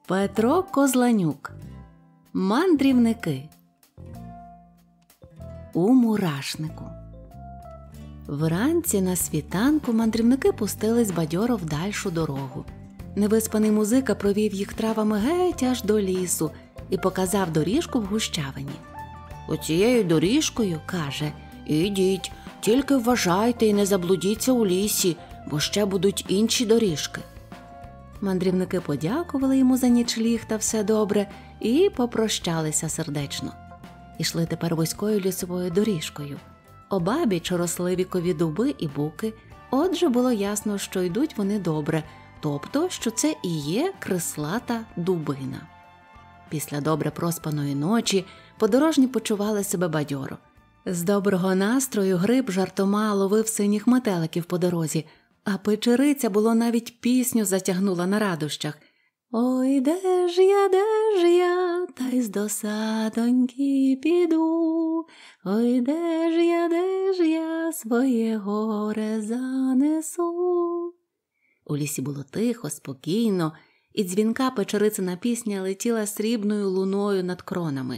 Петро Козланюк. Мандрівники. У мурашнику. Вранці на світанку мандрівники пустились бадьоро в дальшу дорогу. Невиспаний музика провів їх травами геть аж до лісу і показав доріжку в гущавині. «Оцією доріжкою, – каже, – ідіть, тільки вважайте і не заблудіться у лісі, бо ще будуть інші доріжки». Мандрівники подякували йому за нічліг та все добре і попрощалися сердечно. Ішли тепер вузькою лісовою доріжкою. Обабіч росли вікові дуби і буки, отже було ясно, що йдуть вони добре, тобто, що це і є крислата дубина. Після добре проспаної ночі подорожні почували себе бадьоро. З доброго настрою Гриб жартома ловив синіх метеликів по дорозі, а Печериця було навіть пісню затягнула на радощах. «Ой, де ж я, та й з досадоньки піду, ой, де ж я своє горе занесу». У лісі було тихо, спокійно, і дзвінка Печерицина пісня летіла срібною луною над кронами.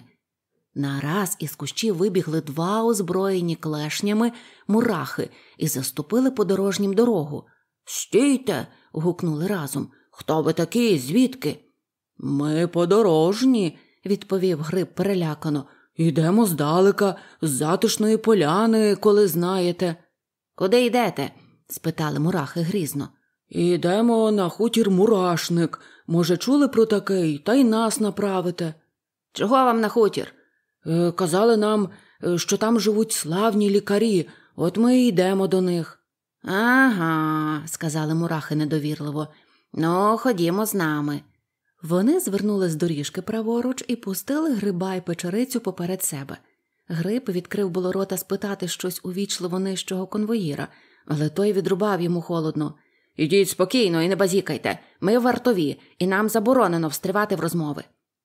Нараз із кущів вибігли два озброєні клешнями мурахи і заступили подорожнім дорогу. «Стійте!» – гукнули разом. «Хто ви такі? Звідки?» «Ми подорожні», – відповів Гриб перелякано. «Йдемо здалека, з затишної поляни, коли знаєте». «Куди йдете?» – спитали мурахи грізно. «Йдемо на хутір Мурашник. Може, чули про такий, та й нас направите». «Чого вам на хутір?» «Казали нам, що там живуть славні лікарі, от ми й йдемо до них». «Ага», – сказали мурахи недовірливо. «Ну, ходімо з нами». Вони звернули з доріжки праворуч і пустили Гриба й Печерицю поперед себе. Гриб відкрив було рота спитати щось увічливо нижчого конвоїра, але той відрубав йому холодно. «Ідіть спокійно і не базікайте, ми вартові, і нам заборонено встрівати в розмови».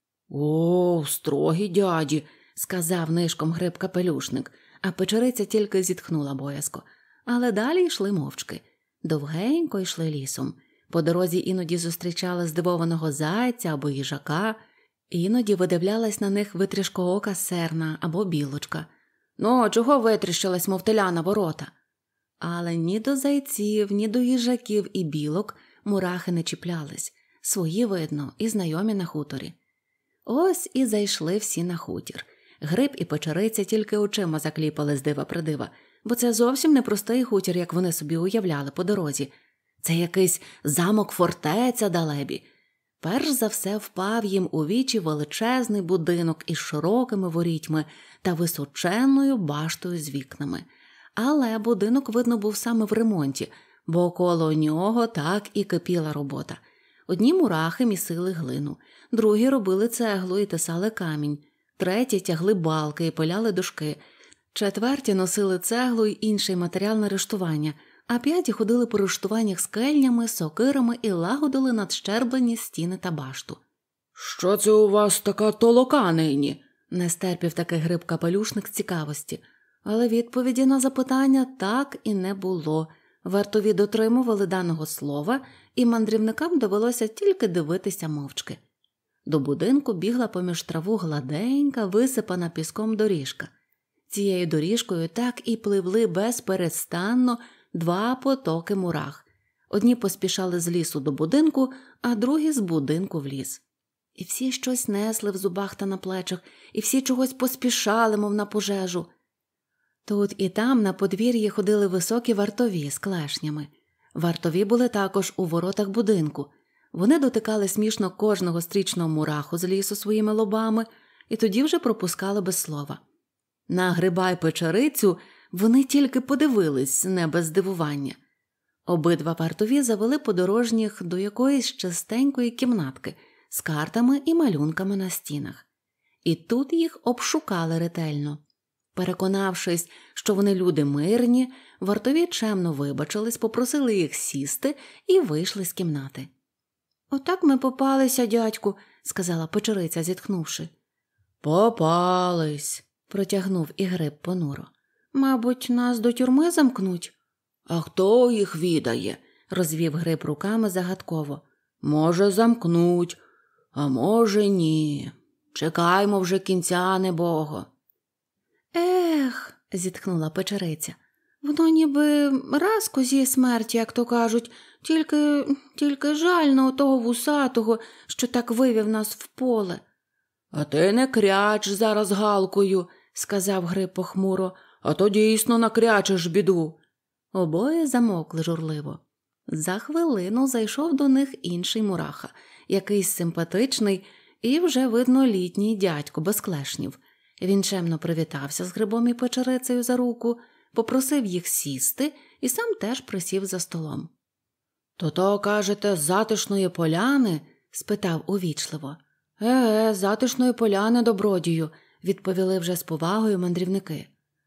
«О, строгі дяді», – сказав нишком Гриб-капелюшник, а Печериця тільки зітхнула боязко. Але далі йшли мовчки. Довгенько йшли лісом. По дорозі іноді зустрічали здивованого зайця або їжака, іноді видивлялась на них витрішкоока серна або білочка. «Ну, чого витріщилась, мов теля на ворота?» Але ні до зайців, ні до їжаків і білок мурахи не чіплялись. Свої, видно, і знайомі на хуторі. Ось і зайшли всі на хутір. Гриб і Печериця тільки очима закліпали з дива-придива, бо це зовсім не простий хутір, як вони собі уявляли по дорозі. Це якийсь замок-фортеця далебі. Перш за все впав їм у вічі величезний будинок із широкими ворітьми та височенною баштою з вікнами. Але будинок, видно, був саме в ремонті, бо коло нього так і кипіла робота. Одні мурахи місили глину, другі робили цеглу і тесали камінь, треті тягли балки і пиляли дошки, четверті носили цеглу й інший матеріал на рештування, а п'яті ходили по рештуваннях з кельнями, сокирами і лагодили надщерблені стіни та башту. «Що це у вас така толока нині?» – не стерпів такий Гриб-капелюшник з цікавості. Але відповіді на запитання так і не було. Вартові дотримували даного слова, і мандрівникам довелося тільки дивитися мовчки. До будинку бігла поміж траву гладенька, висипана піском доріжка. Цією доріжкою так і пливли безперестанно два потоки мурах. Одні поспішали з лісу до будинку, а другі з будинку в ліс. І всі щось несли в зубах та на плечах, і всі чогось поспішали, мов на пожежу. Тут і там на подвір'ї ходили високі вартові з клешнями. Вартові були також у воротах будинку. Вони дотикали смішно кожного стрічного мураху з лісу своїми лобами і тоді вже пропускали без слова. На Гриба й Печерицю вони тільки подивились, не без здивування. Обидва вартові завели подорожніх до якоїсь чистенької кімнатки з картами і малюнками на стінах. І тут їх обшукали ретельно. Переконавшись, що вони люди мирні, вартові чемно вибачились, попросили їх сісти і вийшли з кімнати. «Отак ми попалися, дядьку», – сказала Печериця, зітхнувши. «Попались», – протягнув і Гриб понуро. «Мабуть, нас до тюрми замкнуть?» «А хто їх відає?» – розвів Гриб руками загадково. «Може, замкнуть. А може ні. Чекаймо вже кінця небого. Ех, зітхнула печериця. Воно ніби раз козі смерті, як то кажуть, тільки жаль на того вусатого, що так вивів нас в поле. А ти не кряч зараз галкою, сказав Гриб похмуро, а то дійсно накрячеш біду. Обоє замовкли журливо. За хвилину зайшов до них інший мураха, якийсь симпатичний і вже, видно, літній дядько без клешнів. Він чемно привітався з Грибом і печерицею за руку, попросив їх сісти і сам теж присів за столом. «То, кажете, з Затишної поляни?» – спитав увічливо. Затишної поляни, добродію», – відповіли вже з повагою мандрівники.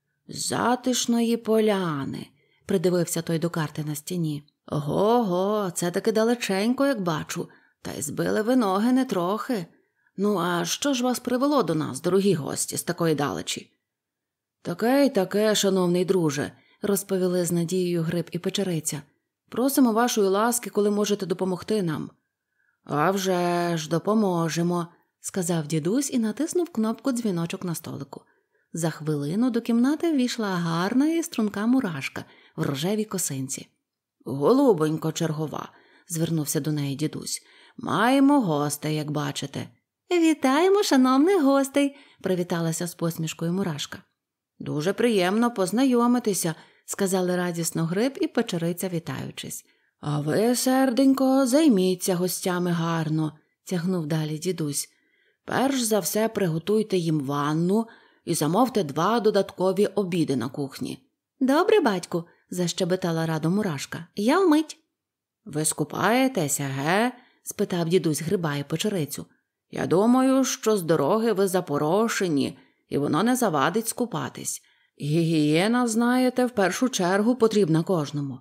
«Затишної поляни», – придивився той до карти на стіні. «Го-го, це таки далеченько, як бачу, та й збили ви ноги не трохи. Ну, а що ж вас привело до нас, дорогі гості, з такої далечі?» «Таке й таке, шановний друже», – розповіли з надією Гриб і печериця. «Просимо вашої ласки, коли можете допомогти нам». «А вже ж, допоможемо», – сказав дідусь і натиснув кнопку дзвіночок на столику. За хвилину до кімнати ввійшла гарна і струнка мурашка в рожевій косинці. «Голубонько чергова», – звернувся до неї дідусь, – «маємо гостей, як бачите». «Вітаємо, шановних гостей», – привіталася з посмішкою мурашка. «Дуже приємно познайомитися», – сказали радісно Гриб і печериця, вітаючись. «А ви, серденько, займіться гостями гарно», – тягнув далі дідусь. «Перш за все приготуйте їм ванну і замовте 2 додаткові обіди на кухні». «Добре, батьку», – защебетала радо мурашка, – «я вмить». «Ви скупаєтеся, ге?» – спитав дідусь Гриба і печерицю. «Я думаю, що з дороги ви запорошені, і воно не завадить скупатись. Гігієна, знаєте, в першу чергу потрібна кожному».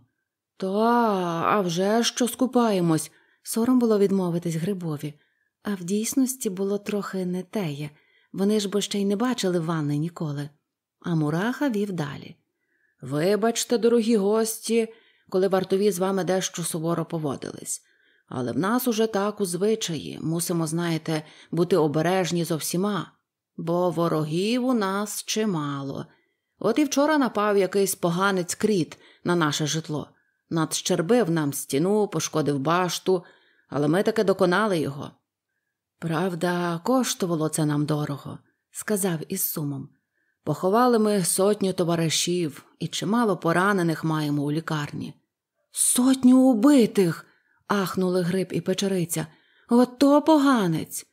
«А вже що скупаємось», – сором було відмовитись Грибові. А в дійсності було трохи не теє. Вони ж бо ще й не бачили ванни ніколи. А мураха вів далі. «Вибачте, дорогі гості, коли вартові з вами дещо суворо поводились. Але в нас уже так у звичаї. Мусимо, знаєте, бути обережні зо всіма. Бо ворогів у нас чимало. От і вчора напав якийсь поганець кріт на наше житло. Надщербив нам стіну, пошкодив башту, але ми таки доконали його». «Правда, коштувало це нам дорого», – сказав із сумом. «Поховали ми 100 товаришів і чимало поранених маємо у лікарні». 100 убитих! – ахнули Гриб і печериця. «Ото поганець!»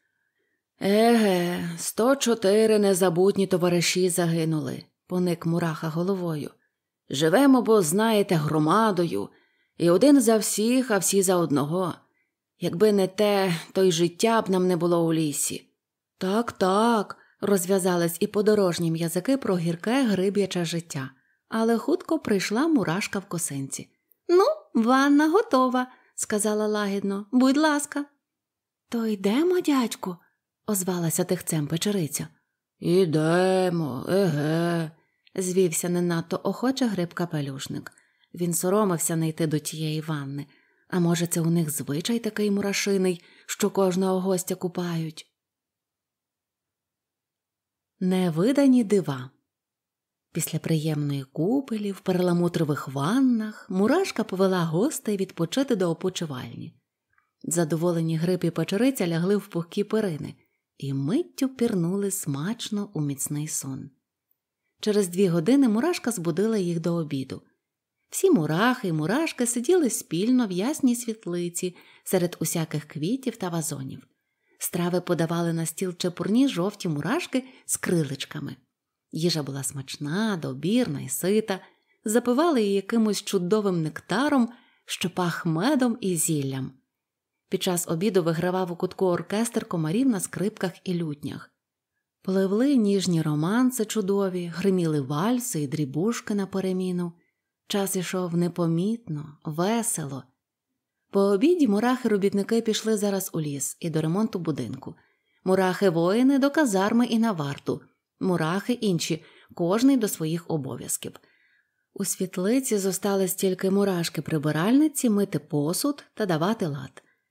«Еге, 104 незабутні товариші загинули», – поник мураха головою. «Живемо, бо, знаєте, громадою, і один за всіх, а всі за одного. Якби не те, то й життя б нам не було у лісі». «Так», – розв'язались і подорожнім язики про гірке гриб'яче життя. Але хутко прийшла мурашка в косинці. «Ну, ванна готова», – сказала лагідно. «Будь ласка». «То йдемо, дядьку?» – озвалася тихцем печериця. «Ідемо, еге», – звівся не надто охоче Гриб-капелюшник. Він соромився не йти до тієї ванни. А може, це у них звичай такий мурашиний, що кожного гостя купають? Невидані дива. Після приємної купелі в перламутрових ваннах мурашка повела гостей відпочити до опочивальні. Задоволені Гриб і печериця лягли в пухкі перини і миттю пірнули смачно у міцний сон. Через 2 години мурашка збудила їх до обіду. Всі мурахи й мурашки сиділи спільно в ясній світлиці серед усяких квітів та вазонів. Страви подавали на стіл чепурні жовті мурашки з криличками. Їжа була смачна, добірна й сита, запивали її якимось чудовим нектаром, що пах медом і зіллям. Під час обіду вигравав у кутку оркестр комарів на скрипках і лютнях. Пливли ніжні романси чудові, гриміли вальси і дрібушки на переміну. Час ішов непомітно, весело. По обіді мурахи-робітники пішли зараз у ліс і до ремонту будинку. Мурахи-воїни до казарми і на варту. Мурахи інші, кожний до своїх обов'язків. У світлиці зостались тільки мурашки-прибиральниці мити посуд та давати лад.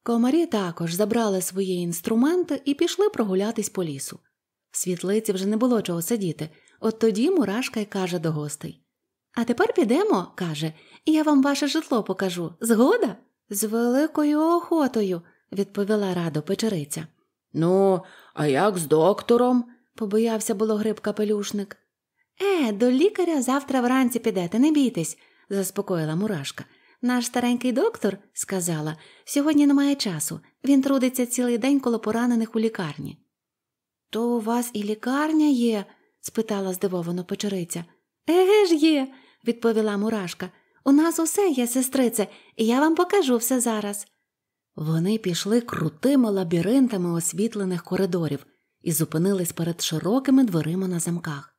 Комарі також забрали свої інструменти і пішли прогулятись по лісу. В світлиці вже не було чого сидіти, от тоді Мурашка й каже до гостей. «А тепер підемо, – каже, – і я вам ваше житло покажу. Згода?» «З великою охотою», – відповіла радо Печериця. «Ну, а як з доктором?» – побоявся було Гриб-капелюшник. До лікаря завтра вранці підете, не бійтесь», – заспокоїла Мурашка. «Наш старенький доктор, – сказала, – сьогодні немає часу. Він трудиться цілий день коло поранених у лікарні». «То у вас і лікарня є?» – спитала здивовано Печериця. «Еге ж є», – відповіла Мурашка. «У нас усе є, сестрице, і я вам покажу все зараз». Вони пішли крутими лабіринтами освітлених коридорів і зупинились перед широкими дверима на замках.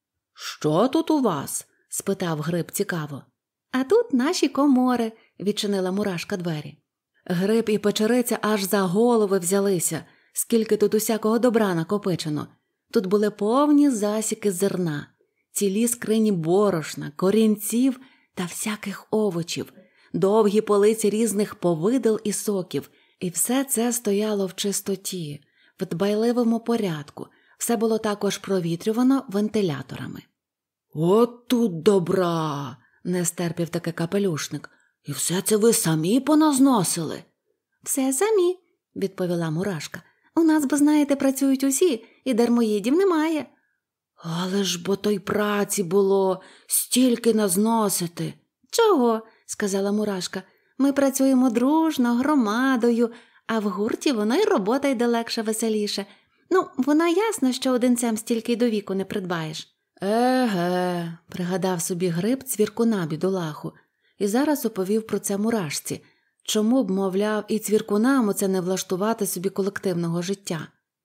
«Що тут у вас?» – спитав Гриб цікаво. «А тут наші комори», – відчинила Мурашка двері. Гриб і Печериця аж за голови взялися, скільки тут усякого добра накопичено. Тут були повні засіки зерна, цілі скрині борошна, корінців та всяких овочів, довгі полиці різних повидел і соків. І все це стояло в чистоті, в дбайливому порядку. Все було також провітрювано вентиляторами. «От тут добра!» – не стерпів таки Капелюшник. «І все це ви самі поназносили?» «Все самі», – відповіла Мурашка. «У нас, бо знаєте, працюють усі, і дармоїдів немає». «Але ж бо то й праці було, стільки назносити». «Чого?» – сказала Мурашка. «Ми працюємо дружно, громадою, а в гурті воно й робота йде легше, веселіше. Ну, воно ясно, що одинцем стільки й до віку не придбаєш». «Еге», – пригадав собі Гриб цвіркуна бідолаху, і зараз оповів про це Мурашці. Чому б, мовляв, і цвіркунам оце не влаштувати собі колективного життя?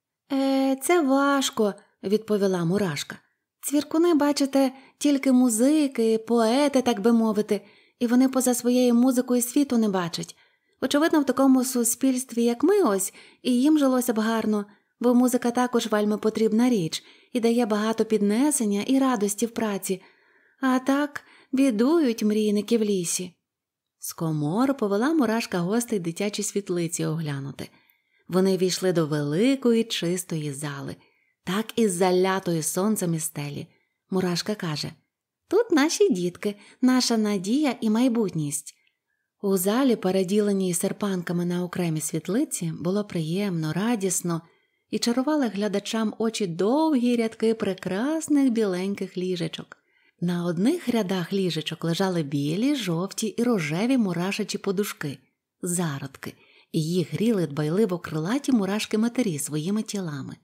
Це важко», – відповіла Мурашка. «Цвіркуни, бачите, тільки музики, поети, так би мовити, і вони поза своєю музикою світу не бачать. Очевидно, в такому суспільстві, як ми ось, і їм жилося б гарно, бо музика також вельми потрібна річ і дає багато піднесення і радості в праці. А так бідують мрійники в лісі». З комор повела Мурашка гостей дитячі світлиці оглянути. Вони війшли до великої чистої зали, так і залятої сонцем і стелі. Мурашка каже: «Тут наші дітки, наша надія і майбутність». У залі, переділеній серпанками на окремі світлиці, було приємно, радісно і чарували глядачам очі довгі рядки прекрасних біленьких ліжечок. На одних рядах ліжечок лежали білі, жовті і рожеві мурашачі подушки, зародки, і їх гріли дбайливо крилаті мурашки-матері своїми тілами.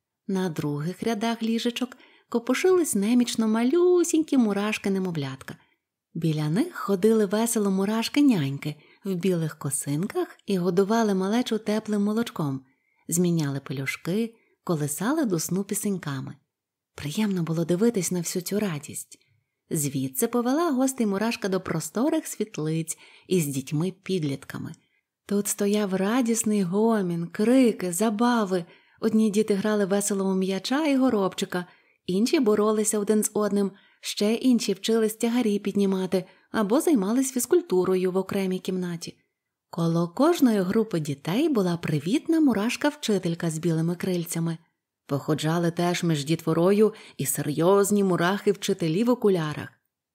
На других рядах ліжечок копошились немічно малюсінькі мурашки-немовлятка. Біля них ходили весело мурашки-няньки в білих косинках і годували малечу теплим молочком, зміняли пелюшки, колисали до сну пісеньками. Приємно було дивитись на всю цю радість. Звідси повела гостей Мурашка до просторих світлиць із дітьми-підлітками. Тут стояв радісний гомін, крики, забави. Одні діти грали весело у м'яча і горобчика, інші боролися один з одним, ще інші вчились тягарі піднімати або займались фізкультурою в окремій кімнаті. Коло кожної групи дітей була привітна мурашка-вчителька з білими крильцями. Походжали теж між дітворою і серйозні мурахи-вчителі в окулярах.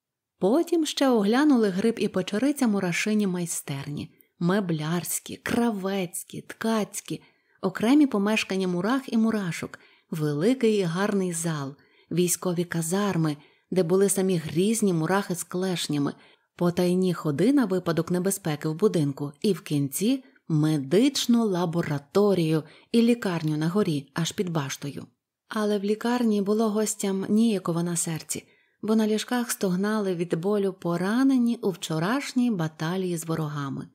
Потім ще оглянули Гриб і Печериця мурашині майстерні – меблярські, кравецькі, ткацькі, окремі помешкання мурах і мурашок, великий і гарний зал, військові казарми, де були самі грізні мурахи з клешнями, потайні ходи на випадок небезпеки в будинку і в кінці – медичну лабораторію і лікарню на горі, аж під баштою. Але в лікарні було гостям ніяково на серці, бо на ліжках стогнали від болю поранені у вчорашній баталії з ворогами.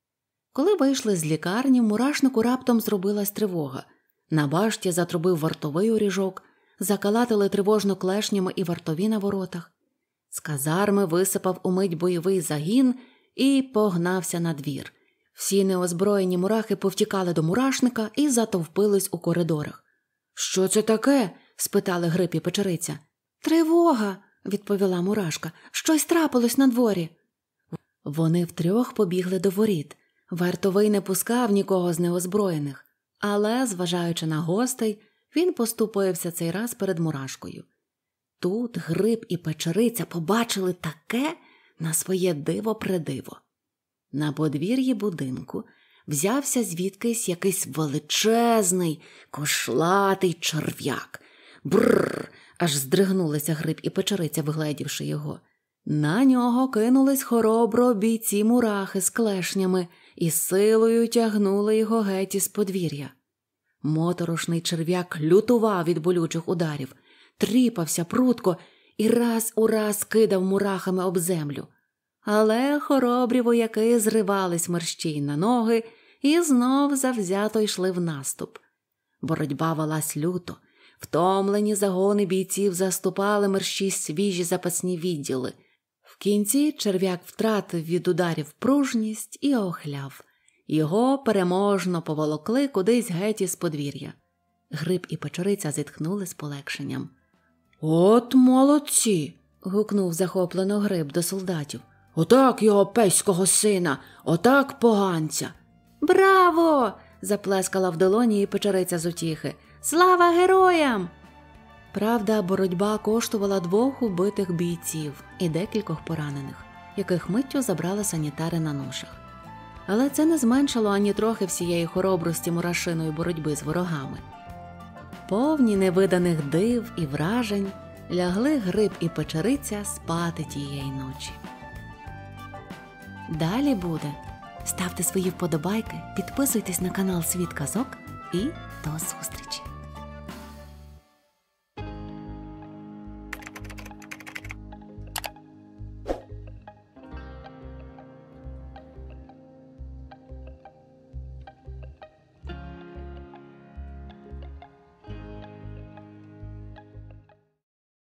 Коли вийшли з лікарні, в мурашнику раптом зробилась тривога. На башті затрубив вартовий уріжок, закалатили тривожно клешнями і вартові на воротах. З казарми висипав умить бойовий загін і погнався на двір. Всі неозброєні мурахи повтікали до мурашника і затовпились у коридорах. «Що це таке?» – спитали Гриб і Печериця. «Тривога!» – відповіла Мурашка. «Щось трапилось на дворі». Вони втрьох побігли до воріт. Вартовий не пускав нікого з неозброєних, але, зважаючи на гостей, він поступився цей раз перед Мурашкою. Тут Гриб і Печериця побачили таке на своє диво-предиво. На подвір'ї будинку взявся звідкись якийсь величезний, кошлатий черв'як. Бррр! Аж здригнулися Гриб і Печериця, вгледівши його. На нього кинулись хоробро бійці мурахи з клешнями і силою тягнули його геть із подвір'я. Моторошний черв'як лютував від болючих ударів, тріпався прудко і раз у раз кидав мурахами об землю. Але хоробрі вояки зривались мерщій на ноги і знов завзято йшли в наступ. Боротьба велась люто. Втомлені загони бійців заступали мерщій свіжі запасні відділи. В кінці черв'як втратив від ударів пружність і охляв. Його переможно поволокли кудись геть із подвір'я. Гриб і Печериця зітхнули з полегшенням. «От молодці!» – гукнув захоплено Гриб до солдатів. «Отак його песького сина! Отак поганця!» «Браво!» – заплескала в долоні і Печериця з утіхи. «Слава героям!» Правда, боротьба коштувала 2 убитих бійців і декількох поранених, яких миттю забрали санітари на ношах. Але це не зменшило ані трохи всієї хоробрості мурашиної боротьби з ворогами. Повні невиданих див і вражень лягли Гриб і Печериця спати тієї ночі. Далі буде. Ставте свої вподобайки, підписуйтесь на канал Світ Казок і до зустрічі!